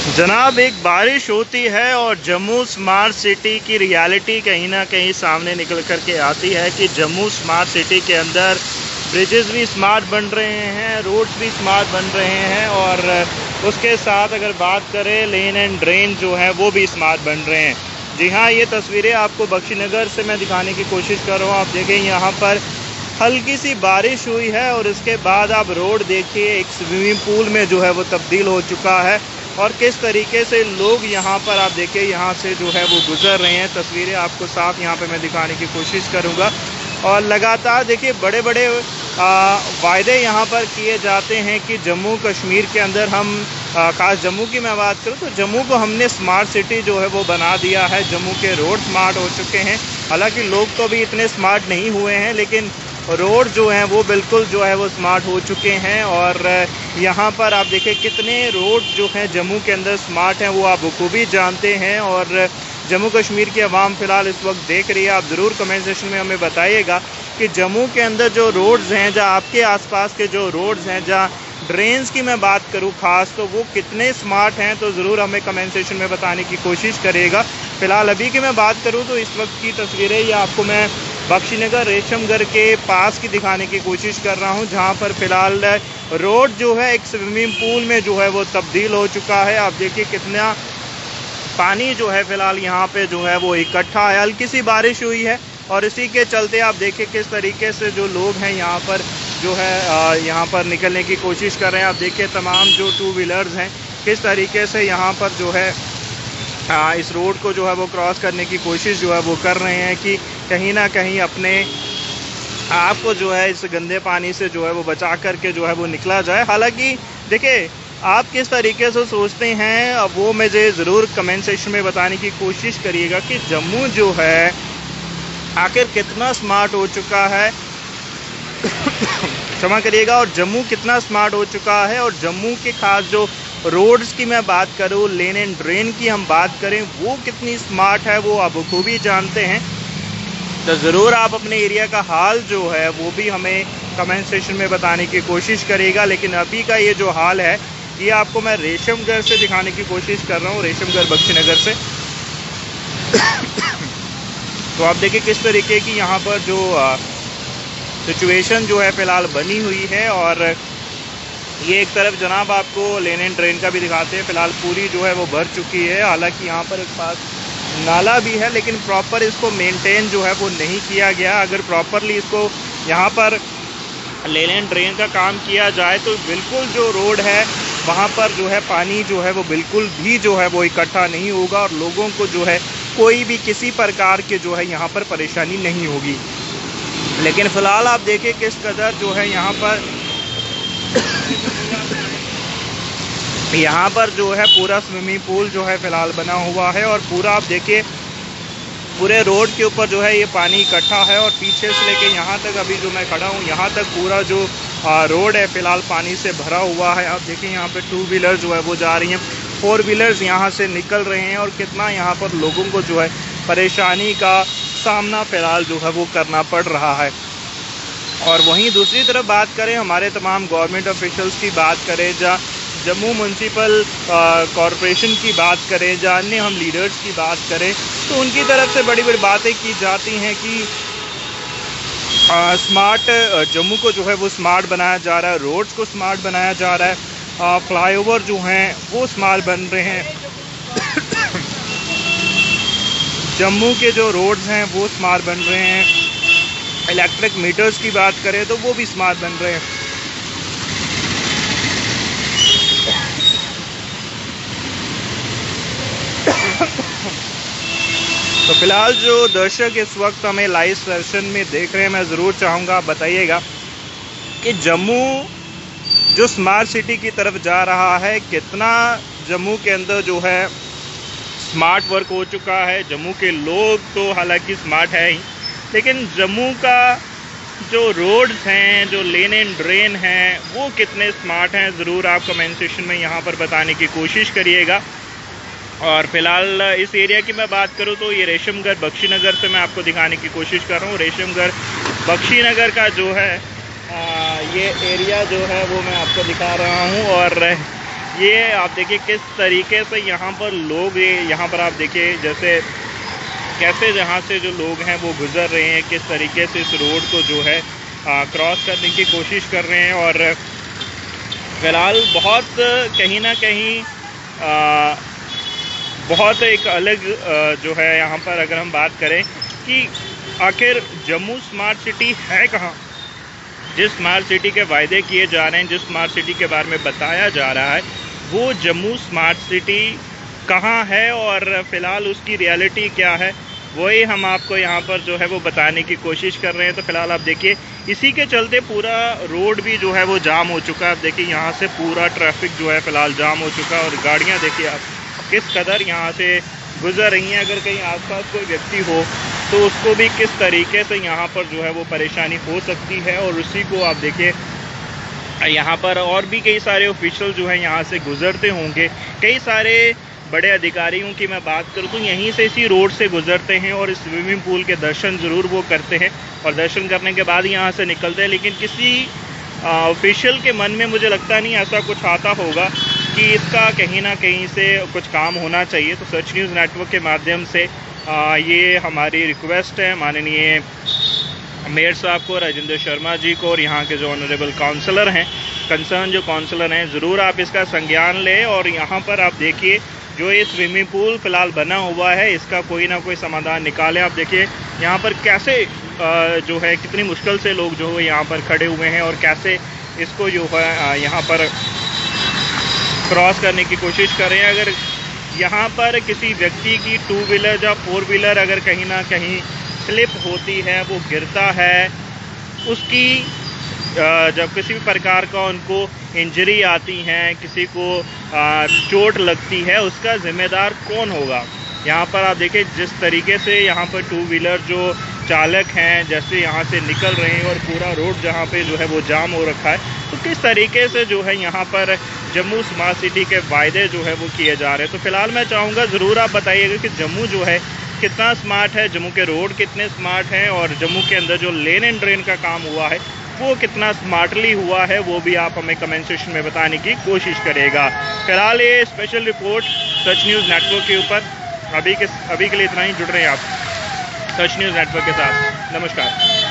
जनाब, एक बारिश होती है और जम्मू स्मार्ट सिटी की रियलिटी कहीं ना कहीं सामने निकल कर के आती है कि जम्मू स्मार्ट सिटी के अंदर ब्रिजेस भी स्मार्ट बन रहे हैं, रोड्स भी स्मार्ट बन रहे हैं और उसके साथ अगर बात करें लेन एंड ड्रेन जो है वो भी स्मार्ट बन रहे हैं। जी हाँ, ये तस्वीरें आपको बख्शीनगर से मैं दिखाने की कोशिश कर रहा हूँ। आप देखें यहाँ पर हल्की सी बारिश हुई है और इसके बाद आप रोड देखिए एक स्विमिंग पूल में जो है वो तब्दील हो चुका है और किस तरीके से लोग यहाँ पर आप देखिए यहाँ से जो है वो गुजर रहे हैं। तस्वीरें आपको साफ यहाँ पे मैं दिखाने की कोशिश करूँगा और लगातार देखिए बड़े बड़े वायदे यहाँ पर किए जाते हैं कि जम्मू कश्मीर के अंदर हम खास जम्मू की मैं बात करूँ तो जम्मू को हमने स्मार्ट सिटी जो है वो बना दिया है। जम्मू के रोड स्मार्ट हो चुके हैं, हालांकि लोग तो अभी इतने स्मार्ट नहीं हुए हैं लेकिन रोड जो हैं वो बिल्कुल जो है वो स्मार्ट हो चुके हैं। और यहाँ पर आप देखें कितने रोड जो हैं जम्मू के अंदर स्मार्ट हैं, वो आप बखूबी जानते हैं। और जम्मू कश्मीर की आवाम फ़िलहाल इस वक्त देख रही है। आप ज़रूर कमेंट सेक्शन में हमें बताइएगा कि जम्मू के अंदर जो रोड्स हैं, जहाँ आपके आसपास के जो रोड्स हैं, जहाँ ड्रेन्स की मैं बात करूँ ख़ास, तो वो कितने स्मार्ट हैं, तो ज़रूर हमें कमेंट सेक्शन में बताने की कोशिश करिएगा। फ़िलहाल अभी की मैं बात करूँ तो इस वक्त की तस्वीरें ये आपको मैं बख्शीनगर रेशमगढ़ के पास की दिखाने की कोशिश कर रहा हूँ, जहाँ पर फ़िलहाल रोड जो है एक स्विमिंग पूल में जो है वो तब्दील हो चुका है। आप देखिए कितना पानी जो है फ़िलहाल यहाँ पे जो है वो इकट्ठा है। हल्की सी बारिश हुई है और इसी के चलते आप देखिए किस तरीके से जो लोग हैं यहाँ पर जो है यहाँ पर निकलने की कोशिश कर रहे हैं। आप देखिए तमाम जो टू व्हीलर्स हैं किस तरीके से यहाँ पर जो है इस रोड को जो है वो क्रॉस करने की कोशिश जो है वो कर रहे हैं कि कहीं ना कहीं अपने आप को जो है इस गंदे पानी से जो है वो बचा करके जो है वो निकला जाए। हालांकि देखिए आप किस तरीके से सोचते हैं वो मुझे ज़रूर कमेंट सेक्शन में बताने की कोशिश करिएगा कि जम्मू जो है आखिर कितना स्मार्ट हो चुका है क्षमा करिएगा, और जम्मू कितना स्मार्ट हो चुका है। और जम्मू के खास जो रोड्स की मैं बात करूँ, लेन एंड ड्रेन की हम बात करें, वो कितनी स्मार्ट है वो आप बखूबी जानते हैं। तो ज़रूर आप अपने एरिया का हाल जो है वो भी हमें कमेंट सेक्शन में बताने की कोशिश करिएगा। लेकिन अभी का ये जो हाल है ये आपको मैं रेशमगढ़ से दिखाने की कोशिश कर रहा हूँ, रेशमगढ़ बख्शीनगर से। तो आप देखिए किस तरीके की यहाँ पर जो सिचुएशन जो है फ़िलहाल बनी हुई है। और ये एक तरफ जनाब आपको लेन एंड ड्रेन का भी दिखाते हैं। फ़िलहाल पूरी जो है वो भर चुकी है, हालांकि यहाँ पर एक पास नाला भी है लेकिन प्रॉपर इसको मेंटेन जो है वो नहीं किया गया। अगर प्रॉपरली इसको यहाँ पर लेन एंड ड्रेन का काम किया जाए तो बिल्कुल जो रोड है वहाँ पर जो है पानी जो है वो बिल्कुल भी जो है वो इकट्ठा नहीं होगा और लोगों को जो है कोई भी किसी प्रकार के जो है यहाँ पर परेशानी नहीं होगी। लेकिन फ़िलहाल आप देखिए किस कदर जो है यहाँ पर जो है पूरा स्विमिंग पूल जो है फ़िलहाल बना हुआ है और पूरा आप देखिए पूरे रोड के ऊपर जो है ये पानी इकट्ठा है और पीछे से लेके यहाँ तक अभी जो मैं खड़ा हूँ यहाँ तक पूरा जो रोड है फ़िलहाल पानी से भरा हुआ है। आप देखिए यहाँ पे टू व्हीलर जो है वो जा रही हैं, फोर व्हीलर्स यहाँ से निकल रहे हैं और कितना यहाँ पर लोगों को जो है परेशानी का सामना फ़िलहाल जो है वो करना पड़ रहा है। और वहीं दूसरी तरफ बात करें हमारे तमाम गवर्नमेंट ऑफिशियल्स की बात करें, जहाँ जम्मू म्यूनसिपल कॉरपोरेशन की बात करें, जहाँ अन्य हम लीडर्स की बात करें, तो उनकी तरफ से बड़ी बड़ी बातें की जाती हैं कि स्मार्ट जम्मू को जो है वो स्मार्ट बनाया जा रहा है, रोड्स को स्मार्ट बनाया जा रहा है, फ्लाईओवर जो हैं वो स्मार्ट बन रहे हैं, जम्मू के जो रोड्स हैं वो स्मार्ट बन रहे हैं, इलेक्ट्रिक मीटर्स की बात करें तो वो भी स्मार्ट बन रहे हैं। तो फिलहाल जो दर्शक इस वक्त हमें लाइव सेशन में देख रहे हैं, मैं ज़रूर चाहूँगा आप बताइएगा कि जम्मू जो स्मार्ट सिटी की तरफ जा रहा है, कितना जम्मू के अंदर जो है स्मार्ट वर्क हो चुका है। जम्मू के लोग तो हालांकि स्मार्ट है ही, लेकिन जम्मू का जो रोड्स हैं, जो लेन एंड ड्रेन हैं, वो कितने स्मार्ट हैं, ज़रूर आप कमेंट सेक्शन में यहाँ पर बताने की कोशिश करिएगा। और फ़िलहाल इस एरिया की मैं बात करूँ तो ये रेशमगढ़ बख्शीनगर से मैं आपको दिखाने की कोशिश कर रहा हूँ। रेशमगढ़ बख्शीनगर का जो है ये एरिया जो है वो मैं आपको दिखा रहा हूँ। और ये आप देखिए किस तरीके से यहाँ पर लोग, यहाँ पर आप देखिए जैसे कैसे यहाँ से जो लोग हैं वो गुजर रहे हैं, किस तरीके से इस रोड को जो है क्रॉस करने की कोशिश कर रहे हैं। और फिलहाल बहुत कहीं ना कहीं बहुत एक अलग जो है यहाँ पर अगर हम बात करें कि आखिर जम्मू स्मार्ट सिटी है कहाँ। जिस स्मार्ट सिटी के वायदे किए जा रहे हैं, जिस स्मार्ट सिटी के बारे में बताया जा रहा है, वो जम्मू स्मार्ट सिटी कहाँ है और फ़िलहाल उसकी रियलिटी क्या है, वही हम आपको यहाँ पर जो है वो बताने की कोशिश कर रहे हैं। तो फिलहाल आप देखिए इसी के चलते पूरा रोड भी जो है वो जाम हो चुका है। आप देखिए यहाँ से पूरा ट्रैफिक जो है फ़िलहाल जाम हो चुका है और गाड़ियाँ देखिए आप किस कदर यहाँ से गुजर रही हैं। अगर कहीं आसपास कोई व्यक्ति हो तो उसको भी किस तरीके से यहाँ पर जो है वो परेशानी हो सकती है। और उसी को आप देखिए यहाँ पर और भी कई सारे ऑफिशियल जो है यहाँ से गुजरते होंगे। कई सारे बड़े अधिकारियों की मैं बात करूँ तो यहीं से इसी रोड से गुजरते हैं और इस स्विमिंग पूल के दर्शन ज़रूर वो करते हैं और दर्शन करने के बाद यहाँ से निकलते हैं। लेकिन किसी ऑफिशियल के मन में मुझे लगता नहीं ऐसा कुछ आता होगा कि इसका कहीं ना कहीं से कुछ काम होना चाहिए। तो सच न्यूज़ नेटवर्क के माध्यम से ये हमारी रिक्वेस्ट है माननीय मेयर साहब को, राजेंद्र शर्मा जी को और यहाँ के जो ऑनरेबल काउंसलर हैं, कंसर्न जो काउंसलर हैं, ज़रूर आप इसका संज्ञान लें और यहाँ पर आप देखिए जो ये स्विमिंग पूल फ़िलहाल बना हुआ है इसका कोई ना कोई समाधान निकालें। आप देखिए यहाँ पर कैसे जो है कितनी मुश्किल से लोग जो है यहाँ पर खड़े हुए हैं और कैसे इसको जो है यहाँ पर क्रॉस करने की कोशिश कर रहे हैं। अगर यहाँ पर किसी व्यक्ति की 2 व्हीलर या 4 व्हीलर अगर कहीं ना कहीं स्लिप होती है, वो गिरता है, उसकी जब किसी भी प्रकार का उनको इंजरी आती है, किसी को चोट लगती है, उसका ज़िम्मेदार कौन होगा। यहाँ पर आप देखिए जिस तरीके से यहाँ पर 2 व्हीलर जो चालक हैं जैसे यहाँ से निकल रहे हैं और पूरा रोड जहाँ पे जो है वो जाम हो रखा है, तो किस तरीके से जो है यहाँ पर जम्मू स्मार्ट सिटी के वायदे जो है वो किए जा रहे हैं। तो फिलहाल मैं चाहूँगा ज़रूर आप बताइएगा कि जम्मू जो है कितना स्मार्ट है, जम्मू के रोड कितने स्मार्ट हैं और जम्मू के अंदर जो लेन एंड ड्रेन का काम हुआ है वो कितना स्मार्टली हुआ है, वो भी आप हमें कमेंट सेक्शन में बताने की कोशिश करेगा। फिलहाल ये special report Sach news network के ऊपर अभी के लिए इतना ही। जुड़ रहे हैं आप सच न्यूज़ नेटवर्क के साथ। नमस्कार।